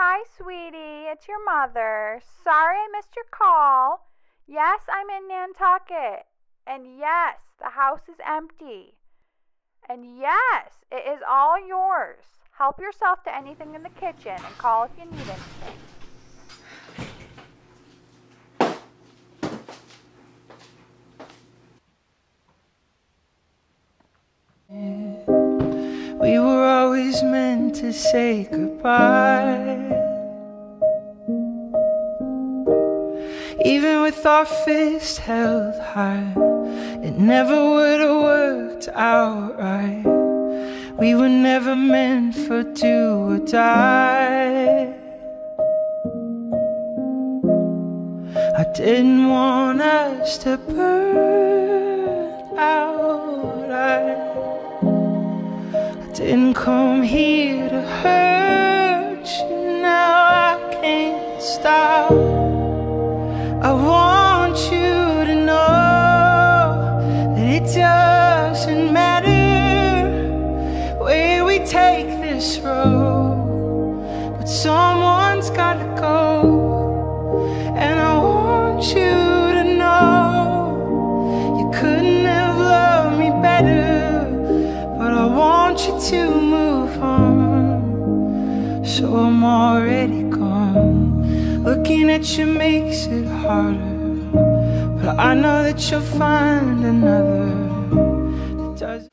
Hi, sweetie. It's your mother. Sorry I missed your call. Yes, I'm in Nantucket. And yes, the house is empty. And yes, it is all yours. Help yourself to anything in the kitchen and call if you need anything. We were always meant to say goodbye. Even with our fists held high, it never would have worked out right. We were never meant for do or die. I didn't want us to burn out. I didn't come here to hurt you. Now I can't stop. I want you to know that it doesn't matter where we take this road, but someone's gotta go. And I want you to know you couldn't have loved me better, but I want you to move on. So I'm already gone. Looking at you makes it harder, but I know that you'll find another that does.